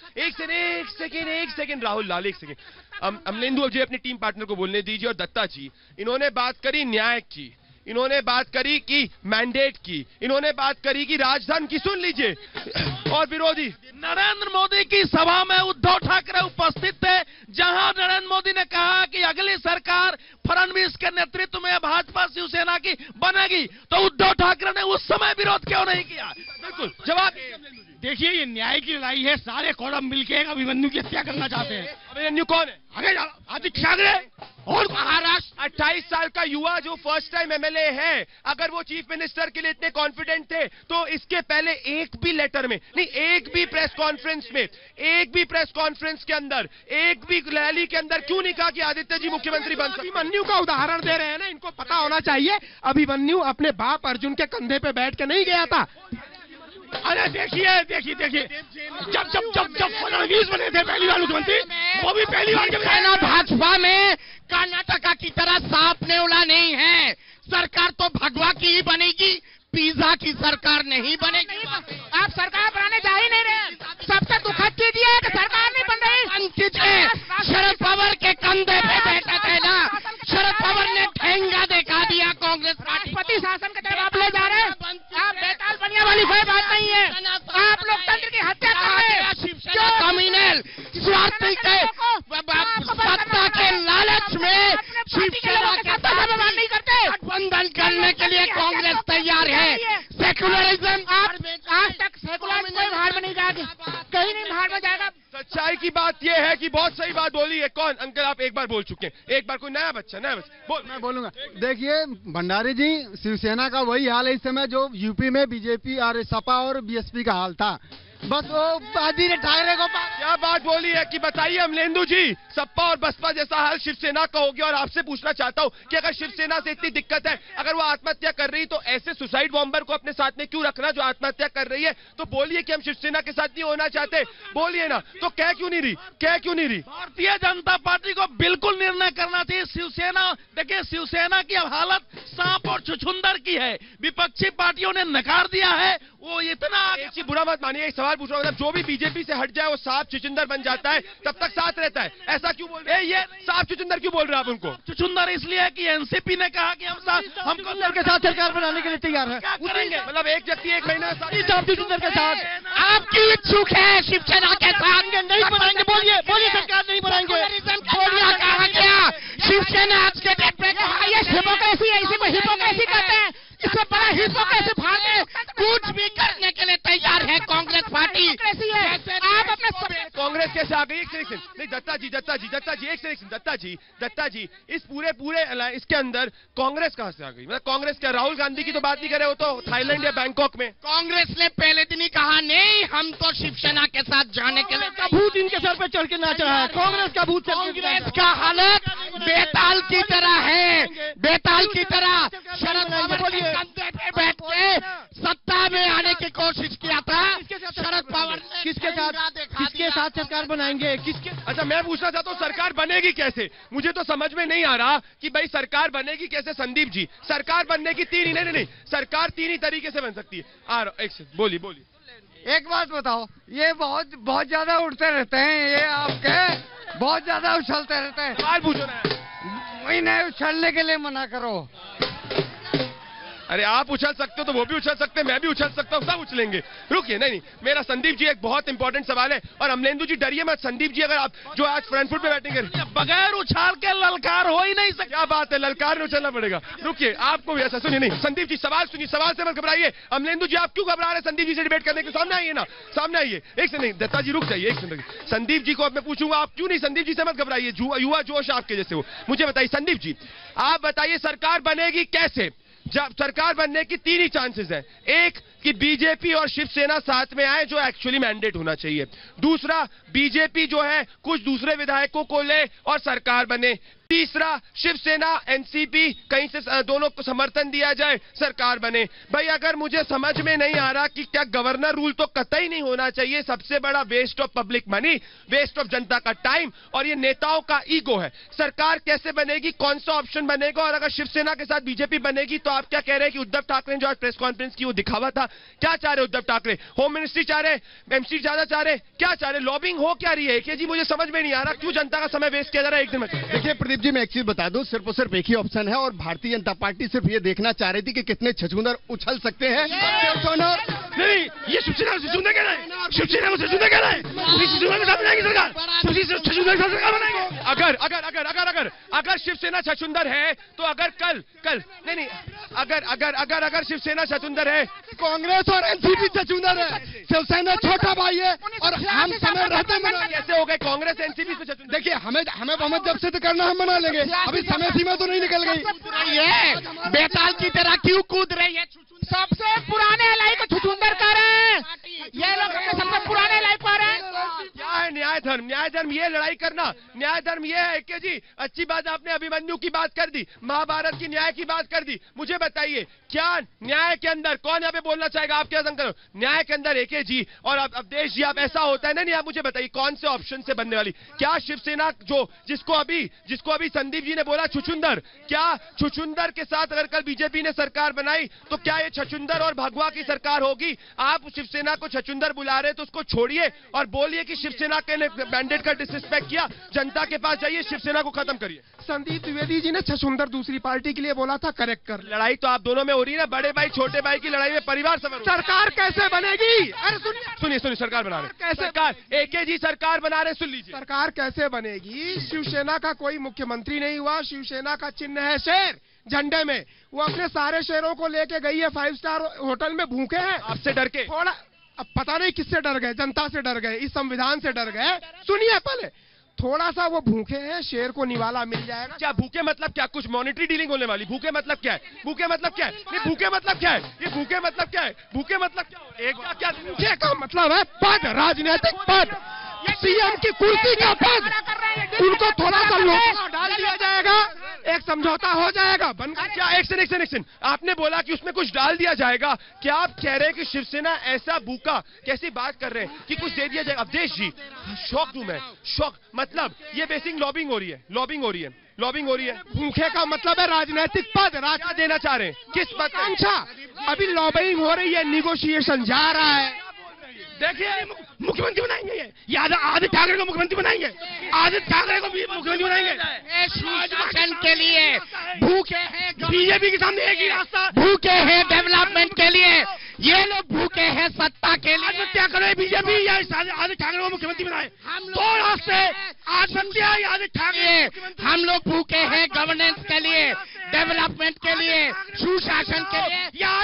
सेकंड राहुल लाल, एक सेकंड अमलेंदु जी अपनी टीम पार्टनर को बोलने दीजिए, और दत्ता जी इन्होंने बात करी न्याय की, इन्होंने बात करी कि मैंडेट की, इन्होंने बात करी कि राजधानी की, सुन लीजिए, और विरोधी नरेंद्र मोदी की सभा में उद्धव ठाकरे उपस्थित थे, जहां नरेंद्र मोदी ने कहा कि अगली सरकार फडणवीस के नेतृत्व में भाजपा शिवसेना की बनेगी, तो उद्धव ठाकरे ने उस समय विरोध क्यों नहीं किया? बिल्कुल जवाब देखिए ये न्याय की लड़ाई है, सारे कौरव मिलके एक अभिमन्यु की हत्या करना चाहते हैं। अभिमन्यु कौन है? आदित्य ठाकरे और महाराष्ट्र 28 साल का युवा जो फर्स्ट टाइम एमएलए है, अगर वो चीफ मिनिस्टर के लिए इतने कॉन्फिडेंट थे तो इसके पहले एक भी लेटर में नहीं, एक भी प्रेस कॉन्फ्रेंस में, एक भी प्रेस कॉन्फ्रेंस के अंदर, एक भी रैली के अंदर क्यों नहीं कहा कि आदित्य जी मुख्यमंत्री बन सकते? अभिमन्यु का उदाहरण दे रहे हैं ना, इनको पता होना चाहिए अभिमन्यु अपने बाप अर्जुन के कंधे पे बैठ के नहीं गया था। अरे देखिए जब फडणवीस बने थे पहली बार मुख्यमंत्री, वो भी पहली बार सेना भाजपा में कर्नाटका की तरह सांप नेवला नहीं है। सरकार तो भगवा की ही बनेगी, पिज्जा की सरकार नहीं बनेगी। आप सरकार बनाने जा ही नहीं रहे, सबसे दुखद चीज ये है कि सरकार नहीं बन रही। शरद पवार के कंधे पे बैठे थे ना, शरद पवार ने ठेंगा दिखा दिया कांग्रेस राष्ट्रपति शासन की तरफ आप ले जा रहे हैं। आप बेताल बनिया वाली कोई बात नहीं है, आप लोकतंत्र की हत्या कर रहे हैं। कम्युनल स्वार्थी के सत्ता के लालच में शिवसेना के साथ नहीं करते, गठबंधन करने के लिए कांग्रेस तैयार है। सेकुलरिज्म आज तक सेकुलर कोई बाहर में नहीं जाएगी, कहीं नहीं बाहर में जाएगा। सच्चाई की बात यह है कि बहुत सही बात बोली है। कौन अंकल? आप एक बार बोल चुके हैं, एक बार कोई नया बच्चा मैं बोलूंगा। देखिए भंडारी जी, शिवसेना का वही हाल है इस समय जो यूपी में बीजेपी और सपा और बीएसपी का हाल था। बस वो आदित्य ठाकरे को क्या बात बोली है कि बताइए अमलेंदु जी, सपा और बसपा जैसा हाल शिवसेना का हो गया। और आपसे पूछना चाहता हूं कि अगर शिवसेना से इतनी दिक्कत है, अगर वो आत्महत्या कर रही तो ऐसे सुसाइड बॉम्बर को अपने साथ में क्यों रखना जो आत्महत्या कर रही है? तो बोलिए कि हम शिवसेना के साथ नहीं होना चाहते, बोलिए ना। तो कह क्यों नहीं रही? भारतीय जनता पार्टी को बिल्कुल निर्णय करना चाहिए। शिवसेना, देखिए शिवसेना की अब हालत सांप और छुछुंदर की है, विपक्षी पार्टियों ने नकार दिया है। वो इतना बुरा मत मानिए, एक सवाल पूछ रहा हूं, जो भी बीजेपी से हट जाए वो सांप छुछुंदर बन जाता है, तब तक साथ रहता है, ऐसा क्यों बोल रहे हैं? ये सांप छुछुंदर क्यों बोल रहे हैं आप उनको? छुछुंदर इसलिए है कि एनसीपी ने कहा कि हमको के साथ सरकार बनाने के लिए तैयार है। क्या करेंगे? मतलब एक व्यक्ति एक महीने सांप छुछुंदर के साथ आप क्यों इच्छुक है शिवसेना के साथ? नहीं बनाएंगे, बोलिए सरकार नहीं बनाएंगे। बोलिए कहा गया शिवसेना आज के डेट में ये हिपोक्रेसी है, इसी को हिपोक्रेसी कहते हैं। इससे बड़ा हिपोक्रेसी भारत कुछ भी करने के लिए तैयार है कांग्रेस पार्टी। आप अपने कांग्रेस कैसे आ गई? एक सेकंड नहीं, दत्ता जी, दत्ता जी, इस पूरे इसके अंदर कांग्रेस कहां से आ गई? मतलब कांग्रेस क्या राहुल गांधी की तो बात नहीं कर रहे हो, तो थाईलैंड या बैंकॉक में कांग्रेस ने पहले दिन ही कहा नहीं, हम तो शिवसेना के साथ जाने के लिए। भूत इनके सर पे चढ़ के नाच रहा है, कांग्रेस का भूत। कांग्रेस का हालत बेताल की तरह है, बेताल की तरह। शरद पवार के कंधे पे बैठ के सत्ता में आने की कोशिश किया था शरद पवार ने। किसके साथ सरकार बनाएंगे? अच्छा, मैं पूछना चाहता हूँ सरकार बनेगी कैसे? मुझे तो समझ में नहीं आ रहा कि भाई सरकार बनेगी कैसे। संदीप जी, सरकार बनने की नहीं, सरकार तीन ही तरीके से बन सकती है। एक से बोलिए। एक बात बताओ, ये बहुत ज्यादा उड़ते रहते हैं, ये आपके बहुत ज्यादा उछलते रहते हैं। सवाल पूछो ना। वही नहीं, उछलने के लिए मना करो। अरे आप उछल सकते हो तो वो भी उछल सकते हैं, मैं भी उछल सकता हूँ, सब उछलेंगे। रुकिए, नहीं, मेरा संदीप जी एक बहुत इंपॉर्टेंट सवाल है। और अमलेंदु जी डरिए मत। संदीप जी, अगर आप जो आज फ्रंट फुट पे बैटिंग बगैर उछाल के ललकार हो ही नहीं सकता। क्या बात है, ललकार में उछलना पड़ेगा। रुकिए, आपको भी ऐसा सुनिए। नहीं संदीप जी, सवाल सुनिए, सवाल से मत घबराइए। अमलेंदु जी, आप क्यों घबरा रहे हैं? संदीप जी से डिबेट करने के सामने आइए ना, सामने आइए। एक से नहीं, दत्ता जी रुक जाइए, एक सेकंड। संदीप जी को अब मैं पूछूंगा, आप क्यों नहीं? संदीप जी से मत घबराइए, युवा जोश आपके जैसे हो। मुझे बताइए संदीप जी, आप बताइए सरकार बनेगी कैसे? जब सरकार बनने की तीन ही चांसेस है। एक कि बीजेपी और शिवसेना साथ में आए, जो एक्चुअली मैंडेट होना चाहिए। दूसरा, बीजेपी जो है कुछ दूसरे विधायकों को ले और सरकार बने। तीसरा, शिवसेना एनसीपी कहीं से दोनों को समर्थन दिया जाए, सरकार बने। भाई अगर मुझे समझ में नहीं आ रहा कि क्या गवर्नर रूल तो कतई नहीं होना चाहिए। सबसे बड़ा waste of public money, waste of जनता का टाइम, और ये नेताओं का ईगो है। सरकार कैसे बनेगी, कौन सा ऑप्शन बनेगा? और अगर शिवसेना के साथ बीजेपी बनेगी तो आप क्या कह रहे हैं कि उद्धव ठाकरे ने जो आज प्रेस कॉन्फ्रेंस की वो दिखावा था? क्या चाह रहे उद्धव ठाकरे? होम मिनिस्ट्री चाह रहे, एमसी ज्यादा चाह रहे, क्या चाह रहे? लॉबिंग हो क्या रही है? जी मुझे समझ में नहीं आ रहा, क्यों जनता का समय वेस्ट किया जा रहा है एक दिन में? देखिए प्रदीप जी, मैं एक चीज बता दूं, सिर्फ और सिर्फ एक ही ऑप्शन है, और भारतीय जनता पार्टी सिर्फ ये देखना चाह रही थी कि कितने छछूंदर उछल सकते हैं। नहीं, ये शिवसेना को छछूंदर कह रहा है, शिवसेना को छछूंदर कह रहा है। शिवसेना के साथ बनाएगी सरकार, छछूंदर के साथ सरकार बनाएंगे। अगर शिवसेना छछूंदर है तो अगर कल नहीं अगर शिवसेना छछूंदर है, कांग्रेस और एनसीपी छछूंदर है, शिवसेना छोटा भाई है और हम समय रहते कैसे हो गए कांग्रेस एनसीपी को छछूंदर? देखिए हमें जब सिद्ध करना हम मना लेंगे, अभी समय सीमा तो नहीं निकल गई। बेताल की तरह क्यों कूद रही है? सबसे पुराने एलआई को छछूंदर कर रहे हैं ये लोग, सबसे पुराने एलआई को रहे हैं। क्या है न्याय धर्म? ये लड़ाई करना न्याय धर्म ये है कि जी अच्छी बात आपने अभिमन्यु की बात कर दी, महाभारत की न्याय की बात कर दी। मुझे बताइए क्या न्याय के अंदर कौन यहाँ पे बोलना चाहेगा? आप क्या करो न्याय के अंदर एके जी और अवधेश जी, आप ऐसा होता है नहीं? आप मुझे बताइए कौन से ऑप्शन से बनने वाली? क्या शिवसेना जिसको अभी संदीप जी ने बोला छछूंदर, क्या छछूंदर के साथ अगर कल बीजेपी ने सरकार बनाई तो क्या ये छछूंदर और भगवा की सरकार होगी? आप शिवसेना को छछूंदर बुला रहे तो उसको छोड़िए और बोलिए कि शिवसेना के मैंडेट का डिसरिस्पेक्ट किया, जनता के पास जाइए, शिवसेना को खत्म करिए। संदीप द्विवेदी जी ने छछूंदर दूसरी पार्टी के लिए बोला था, करेक्ट कर। लड़ाई तो आप दोनों में हो रही है ना, बड़े भाई छोटे भाई की लड़ाई में परिवार समझ। सरकार कैसे बनेगी? अरे सुनिए सरकार बना रहे, कैसे सरकार एके जी सरकार बना रहे, सुन लीजिए। सरकार कैसे बनेगी? शिवसेना का कोई मुख्यमंत्री नहीं हुआ, शिवसेना का चिन्ह है शेर झंडे में, वो अपने सारे शेरों को लेके गई है 5 स्टार होटल में, भूखे हैं आपसे डर के। थोड़ा अब पता नहीं किससे डर गए, जनता से डर गए, इस संविधान से डर गए। सुनिए पहले, थोड़ा सा वो भूखे हैं, शेर को निवाला मिल जाएगा। क्या भूखे मतलब क्या? कुछ मॉनिटरी डीलिंग होने वाली? भूखे मतलब क्या है? भूखे मतलब क्या है? नहीं भूखे मतलब क्या है? ये भूखे मतलब क्या है? भूखे मतलब क्या? एक क्या भूखे का मतलब है पद, राजनीतिक पद, सीएम की कुर्सी का पद। उनको थोड़ा सा लोहा डाल दिया जाएगा, एक समझौता हो जाएगा। क्या एक्शन आपने बोला कि उसमें कुछ डाल दिया जाएगा? क्या आप कह रहे हैं कि शिवसेना ऐसा भूखा, कैसी बात कर रहे हैं कि कुछ दे दिया जाएगा? अवधेश जी शौक दूं मैं, शौक मतलब ये बेसिक लॉबिंग हो रही है। भूखे का मतलब है राजनीतिक पद, राजा देना चाह रहे हैं किस पद? अच्छा अभी लॉबिंग हो रही है, निगोशिएशन जा रहा है। देखिए मुख्यमंत्री बनाएंगे, ये आदित्य ठाकरे को मुख्यमंत्री बनाएंगे, आदित्य ठाकरे को भी मुख्यमंत्री बनाएंगे। शासन के लिए भूखे हैं, बीजेपी के सामने एक ही रास्ता, भूखे हैं डेवलपमेंट के लिए, ये लोग भूखे हैं सत्ता के लिए। क्या करे बीजेपी या आदित्य ठाकरे को मुख्यमंत्री बनाए? दो रास्ते, आदित्य या आदित्य ठाकरे। हम लोग भूखे हैं गवर्नेंस के लिए, डेवलपमेंट के लिए, सुशासन के लिए।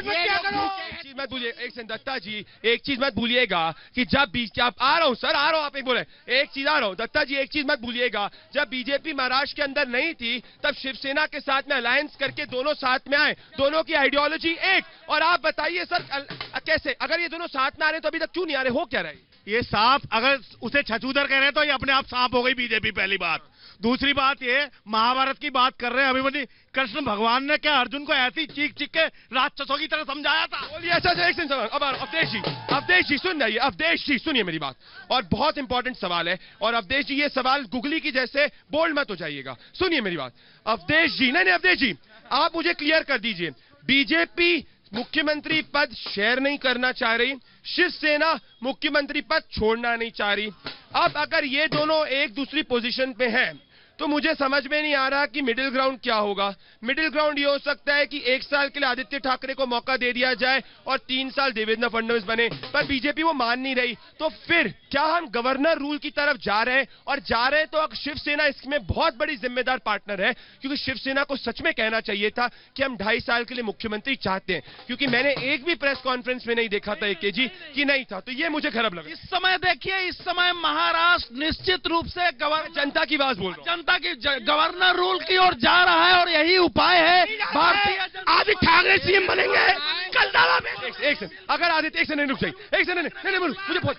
मत भूलिए एक दत्ता जी, एक चीज मत भूलिएगा कि जब आ रहा हूं आप एक बोले एक चीज आ रहा हूं दत्ता जी, एक चीज मत भूलिएगा, जब बीजेपी महाराष्ट्र के अंदर नहीं थी तब शिवसेना के साथ में अलायंस करके दोनों साथ में आए, दोनों की आइडियोलॉजी एक। और आप बताइए सर कैसे, अगर ये दोनों साथ में आ रहे तो अभी तक क्यों नहीं आ रहे? हो क्या रहा है? ये सांप, अगर उसे छछूंदर कह रहे हैं तो ये अपने आप सांप हो गई बीजेपी, पहली बात। दूसरी बात ये महाभारत की बात कर रहे हैं अभिमन्यु, कृष्ण भगवान ने क्या अर्जुन को ऐसी चीख के राक्षसों की तरह समझाया था? बोलिए अच्छा एक सेकंड। अब अवधेश जी सुन रही, अवधेश जी सुनिए मेरी बात, और बहुत इंपॉर्टेंट सवाल है। और अवधेश जी ये सवाल गुगली की जैसे बोल्ड मत हो जाइएगा, सुनिए मेरी बात। अवधेश जी नहीं अवधेश जी आप मुझे क्लियर कर दीजिए, बीजेपी मुख्यमंत्री पद शेयर नहीं करना चाह रही, शिवसेना मुख्यमंत्री पद छोड़ना नहीं चाह रही। अब अगर ये दोनों एक दूसरी पोजीशन पे हैं तो मुझे समझ में नहीं आ रहा कि मिडिल ग्राउंड क्या होगा। मिडिल ग्राउंड ये हो सकता है कि 1 साल के लिए आदित्य ठाकरे को मौका दे दिया जाए और 3 साल देवेंद्र फडणवीस बने, पर बीजेपी वो मान नहीं रही। तो फिर क्या हम गवर्नर रूल की तरफ जा रहे हैं? और जा रहे हैं तो शिवसेना इसमें बहुत बड़ी जिम्मेदार पार्टनर है, क्योंकि शिवसेना को सच में कहना चाहिए था कि हम 2.5 साल के लिए मुख्यमंत्री चाहते हैं, क्योंकि मैंने एक भी प्रेस कॉन्फ्रेंस में नहीं देखा था एके जी कि नहीं था, तो ये मुझे खराब लगा। इस समय देखिए, इस समय महाराष्ट्र निश्चित रूप से जनता की बात बोल रहा हूं, जनता की गवर्नर रूल की ओर जा रहा है और यही उपाय है। भारतीय आदित्य ठाकरे सीएम बनेंगे कल दावा में। एक सेकंड, अगर आदित्य एक सेकंड नहीं रुक जाइए, एक सेकंड नहीं मुझे बहुत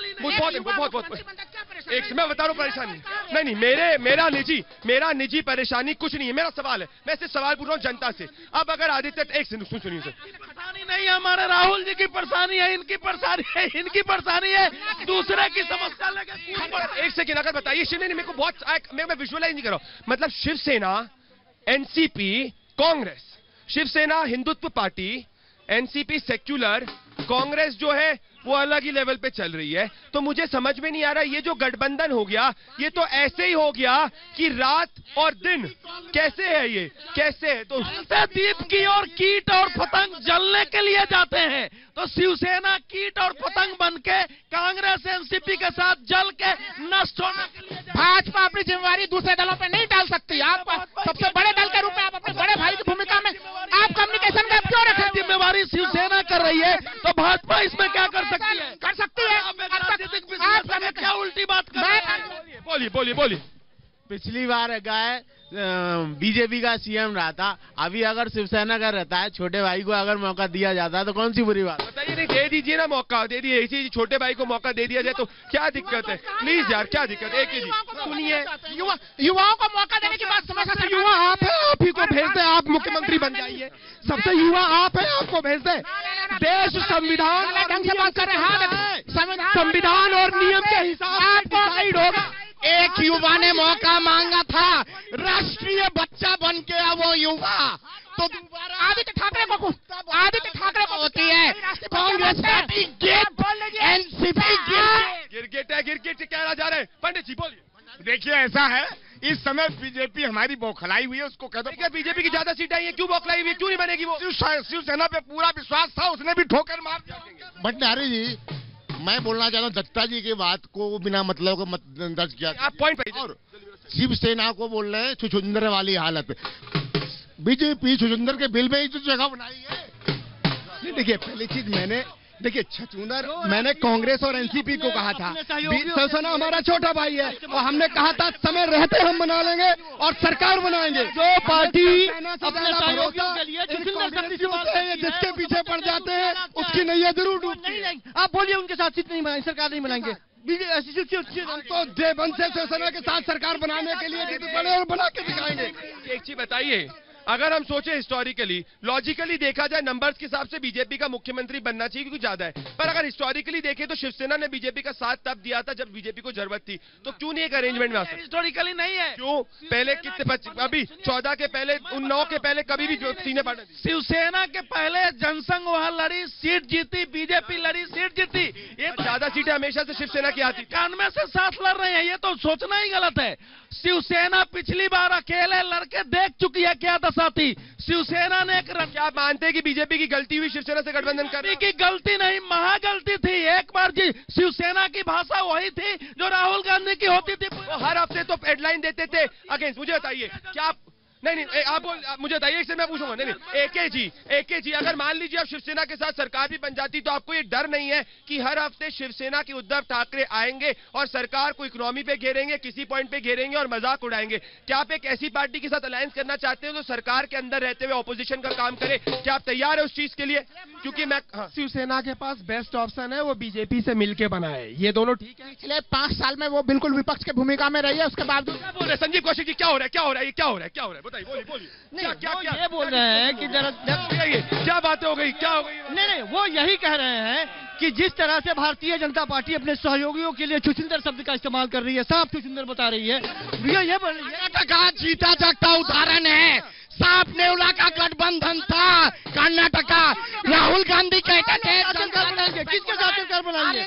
एक सेकंड मैं बता रहा हूँ परेशानी नहीं मेरा निजी परेशानी कुछ नहीं है, मेरा सवाल है, मैं सिर्फ सवाल पूछ रहा हूँ जनता से। अब अगर आदित्य एक सेकंड सुनिए सर, परेशानी नहीं है हमारे राहुल जी की परेशानी है, इनकी परेशानी है दूसरे की समस्या लेकर। एक सेकंड अगर बताइए नहीं मेरे को बहुत मैं विजुअलाइज नहीं कर रहा हूं, मतलब Shiv Sena NCP Congress, Shiv Sena Hindutva party, NCP secular, Congress जो है वो अलग ही लेवल पे चल रही है। तो मुझे समझ में नहीं आ रहा ये जो गठबंधन हो गया ये तो ऐसे ही हो गया कि रात और दिन, कैसे है ये, कैसे है? तो दीप की और कीट और पतंग जलने के लिए जाते हैं, तो शिवसेना कीट और पतंग बन के कांग्रेस एनसीपी के साथ जल के नष्ट होने के लिए भाजपा अपनी जिम्मेवारी दूसरे दलों पे नहीं डाल सकती। आप सबसे बड़े दल के रूप में आप अपने बड़े भाई की भूमिका में आप कम्युनिकेशन गैप क्यों रखें? जिम्मेवारी शिवसेना कर रही है तो भाजपा इसमें क्या कर सकती है? कर सकती है। आप क्या उल्टी बात कर रहे हैं? बोलिए बोलिए बोलिए। पिछली बार गाय बीजेपी का सीएम रहा था, अभी अगर शिवसेना का रहता है, छोटे भाई को अगर मौका दिया जाता है तो कौन सी बुरी बात? बताइए, नहीं दे दीजिए ना मौका, दे दीजिए। इसी छोटे भाई को मौका दे दिया जाए तो क्या दिक्कत है? प्लीज यार, क्या दिक्कत है? एक ही सुनिए, युवाओं को मौका देने की बात समझ युवा आप है, आप ही को भेज दे, आप मुख्यमंत्री बन जाइए। सबसे युवा आप है, आपको भेज दे। देश संविधान ढंग से बात कर रहे हैं, संविधान और नियम के हिसाब से डिसाइड होगा। एक युवा ने मौका मांगा था, राष्ट्रीय बच्चा बन के वो युवा तो आदित्य ठाकरे को होती है कांग्रेस पार्टी एनसीपी गिरगिट है, गिरगिट कहना जा रहे हैं। पंडित जी बोलिए। देखिए, ऐसा है, इस समय बीजेपी हमारी बौखलाई हुई है, उसको कह दो। क्या बीजेपी की ज्यादा सीटें आई है? क्यों बौखलाई हुई? क्यों नहीं बनेगी वो? शिवसेना पे पूरा विश्वास था, उसने भी ठोकर मार दिया। भंडारी जी, मैं बोलना चाहता हूँ, दत्ता जी की बात को बिना मतलब को मत दर्ज किया। आप पॉइंट पे और शिवसेना को बोल रहे हैं छुछुंदर वाली हालत। बीजेपी छुछुंदर के बिल में ही तो जगह बनाई है। देखिए, पहली चीज देखिए छछूंदर, मैंने कांग्रेस और एनसीपी को कहा था शिवसेना हमारा छोटा भाई है और हमने कहा था समय रहते हम बना लेंगे और सरकार बनाएंगे। जो पार्टी अपने सहयोगियों के लिए जिसके पीछे पड़ जाते हैं उसकी नैया जरूर डूबती है। आप बोलिए, उनके साथ सीट नहीं बनाएंगे, सरकार नहीं बनाएंगे। हम तो देवबंद से शिवसेना के साथ सरकार बनाने के लिए बड़े और बना के दिखाएंगे। एक चीज बताइए, अगर हम सोचे हिस्टोरिकली, लॉजिकली देखा जाए, नंबर्स के हिसाब से बीजेपी का मुख्यमंत्री बनना चाहिए क्योंकि ज्यादा है। पर अगर हिस्टोरिकली देखें तो शिवसेना ने बीजेपी का साथ तब दिया था जब बीजेपी को जरूरत थी, तो क्यों नहीं एक अरेंजमेंट में आ सकता? हिस्टोरिकली नहीं है। क्यों? पहले कितने, अभी 14 के पहले, 9 के पहले कभी भी सीने पार्टी शिवसेना के पहले जनसंघ वहां लड़ी, सीट जीती, बीजेपी लड़ी, सीट जीती। ये ज्यादा सीटें हमेशा से शिवसेना की आती। 91 से 7 लड़ रहे हैं, ये तो सोचना ही गलत है। शिवसेना पिछली बार अकेले लड़के देख चुकी है क्या दशा थी। शिवसेना ने क्या आप मानते हैं कि बीजेपी की गलती हुई शिवसेना से गठबंधन करने की? गलती नहीं, महागलती थी। एक बार जी शिवसेना की भाषा वही थी जो राहुल गांधी की होती थी। हर हफ्ते तो हेडलाइन देते थे अगेंस्ट। मुझे बताइए, क्या आप नहीं आप मुझे बताइए, एक से मैं पूछूंगा। नहीं एके जी अगर मान लीजिए अब शिवसेना के साथ सरकार भी बन जाती तो आपको ये डर नहीं है कि हर हफ्ते शिवसेना के उद्धव ठाकरे आएंगे और सरकार को इकोनॉमी पे घेरेंगे, किसी पॉइंट पे घेरेंगे और मजाक उड़ाएंगे? क्या आप एक ऐसी पार्टी के साथ अलायंस करना चाहते हैं जो सरकार के अंदर रहते हुए ऑपोजिशन का काम करे? क्या आप तैयार है उस चीज के लिए? क्योंकि मैं शिवसेना के पास बेस्ट ऑप्शन है, वो बीजेपी से मिलकर बनाए। ये दोनों ठीक है। पिछले 5 साल में वो बिल्कुल विपक्ष की भूमिका में रही है, उसके बावजूद बोल रहे संजीव कौशिक जी, क्या हो रहा है, क्या हो रहा है, ये क्या हो रहा है, क्या हो रहा है? बताइए, बोलिए। क्या ये बोल रहे हैं कि क्या बातें हो गई, क्या हो गई? नहीं, वो यही कह रहे हैं कि जिस तरह से भारतीय जनता पार्टी अपने सहयोगियों के लिए छुछुंदर शब्द का इस्तेमाल कर रही है, साफ छुछुंदर बता रही है। ये कर्नाटका जीता जागता उदाहरण है। साफ नेवला का गठबंधन था कर्नाटका। राहुल गांधी कहते थे किसके साथ सरकार बनाएंगे?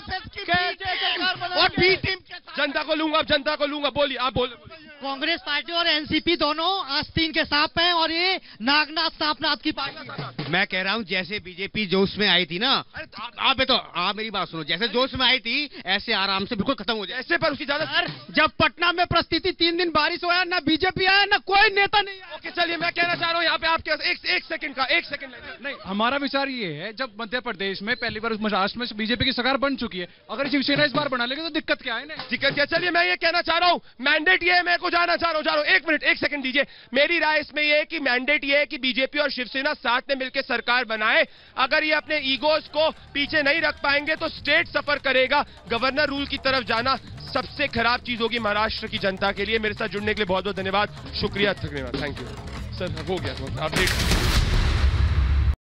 और बी टीम जनता को लूंगा, जनता को लूंगा। बोलिए, आप बोलिए। कांग्रेस पार्टी और एनसीपी दोनों आस्तीन के सांप हैं और ये नागनाथ सांपनाथ की पार्टी। मैं कह रहा हूँ जैसे बीजेपी जोश में आई थी ना, आप मेरी बात सुनो, जैसे जोश में आई थी ऐसे आराम से बिल्कुल खत्म हो जाए। ऐसे पर उसकी ज्यादा जब पटना में परिस्थिति 3 दिन बारिश हुआ, ना बीजेपी आया ना कोई नेता नहीं आया। ओके, चलिए मैं कहना चाह रहा हूँ यहाँ पे आपके एक सेकंड नहीं, हमारा विचार ये है, जब मध्य प्रदेश में पहली बार महाराष्ट्र में बीजेपी की सरकार बन चुकी है, अगर शिवसेना इस बार बना लेगी तो दिक्कत क्या है ना? दिक्कत क्या? चलिए मैं ये कहना चाह रहा हूँ, मैंडेट ये है, मैं को जाना चाह रहा हूँ। एक मिनट, एक सेकंड दीजिए। मेरी राय इसमें ये है कि मैंडेट ये है कि बीजेपी और शिवसेना साथ में मिलकर सरकार बनाए। अगर ये अपने ईगोज को पीछे नहीं रख पाएंगे तो स्टेट सफर करेगा। गवर्नर रूल की तरफ जाना सबसे खराब चीज होगी महाराष्ट्र की जनता के लिए। मेरे साथ जुड़ने के लिए बहुत बहुत धन्यवाद, शुक्रिया, धन्यवाद, थैंक यू सर। हो गया अपडेट।